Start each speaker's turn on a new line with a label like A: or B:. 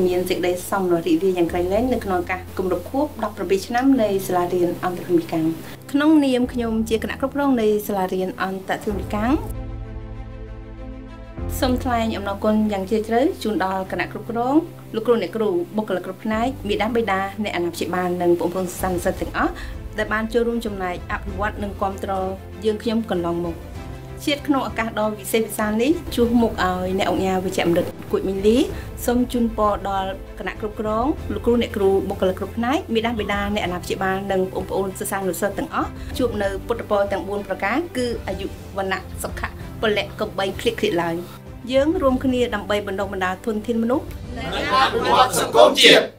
A: មានសេចក្តីសំណរីវាយ៉ាងក្រៃលែងនៅក្នុងឱកាសគម្រប់ខួប17ឆ្នាំនៃសាលារៀនអន្តរភូមិកាំងក្នុងនាមខ្ញុំជាគណៈគ្រប់គ្រងនៃសាលារៀនអន្តរភូមិកាំងសូមថ្លែងអំណរគុណយ៉ាងជ្រាលជ្រៅជូនដល់គណៈគ្រប់គ្រងលោកគ្រូអ្នកគ្រូបុគ្គលិកគ្រប់ផ្នែកមេដាបេដាអ្នកអាណាព្យាបាលនិងបងប្អូនសិស្សនិស្សិតទាំងអស់ដែលបានចូលរួមចំណែកអភិវឌ្ឍនិងគាំទ្រយើងខ្ញុំកន្លងមកជាតិក្នុងឱកាសដ៏វិសេសវិសាលនេះជួសមុខឲ្យអ្នកអង្គការវិជ្ជបណ្ឌិតគួចមីលីសូមជូនពរដល់គណៈគ្រប់គ្រងលោកគ្រូអ្នកគ្រូបុគ្គលិកគ្រប់ផ្នែកមេដាបេដាអ្នកអាណាព្យាបាលនិងបងប្អូនសិស្សានុសិស្សទាំងអស់ជួបនៅពុទ្ធពរទាំង4ប្រការគឺអាយុវណ្ណៈសុខៈពលៈកំបីคลิกឡើយយើងរួមគ្នាដើម្បីបណ្ដុះបណ្ដាលធនធានមនុស្សនិងការអភិវឌ្ឍសង្គមជាតិ